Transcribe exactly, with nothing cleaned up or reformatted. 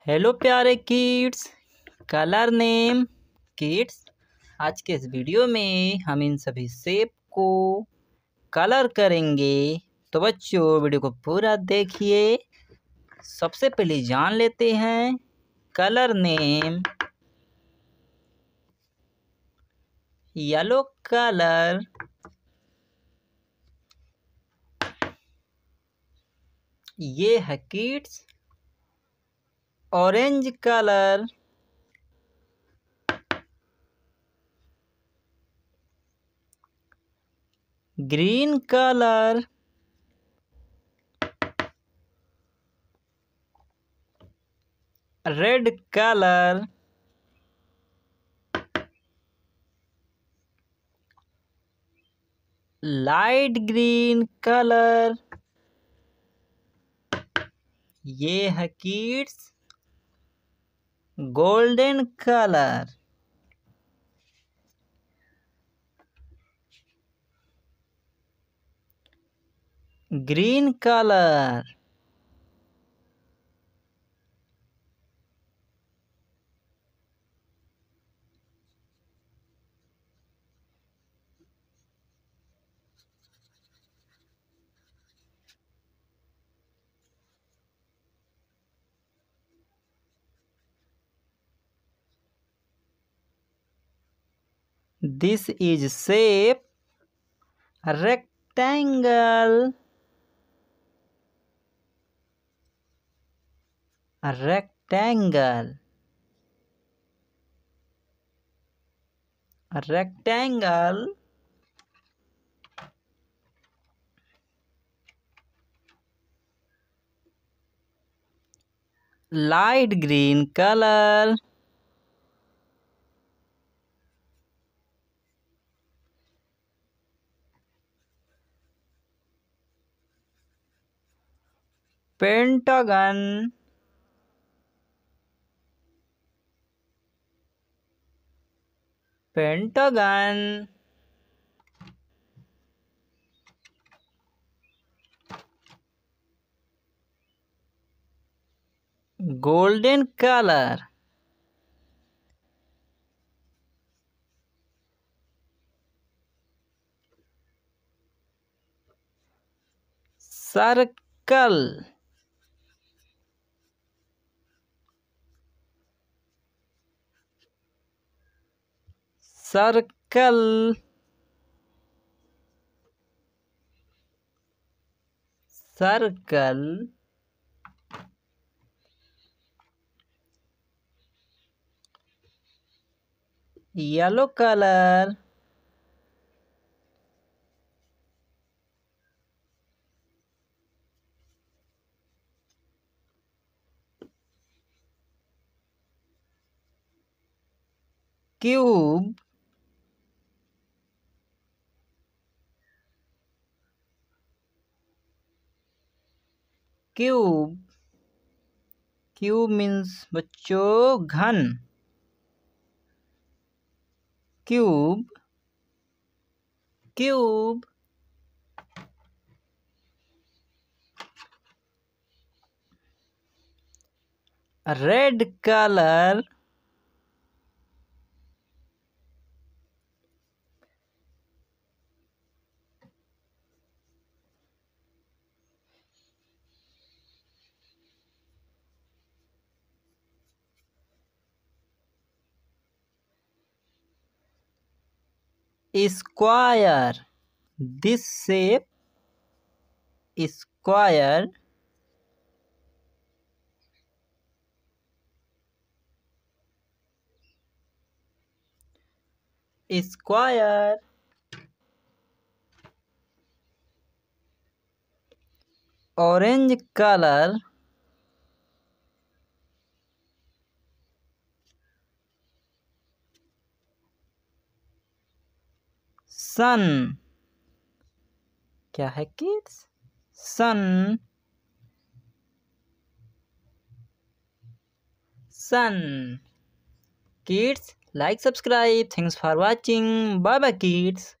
Hello प्यारे kids, colour name kids. आज के इस वीडियो में हम इन सभी शेप को कलर करेंगे। तो बच्चों वीडियो को पूरा देखिए। सबसे पहले जान लेते हैं कलर नेम। येलो कलर, ये है kids. Orange colour, green colour, red colour, light green colour, ये है kids golden colour. Green colour, this is shape rectangle, rectangle, rectangle. Light green color, pentagon, pentagon, golden color, circle, circle, circle, yellow color, cube, cube, cube means बच्चों घन। cube, cube, red color, square. This shape square, square, orange color, sun. क्या है kids? sun, sun. Kids, like, subscribe. Thanks for watching. Bye bye kids.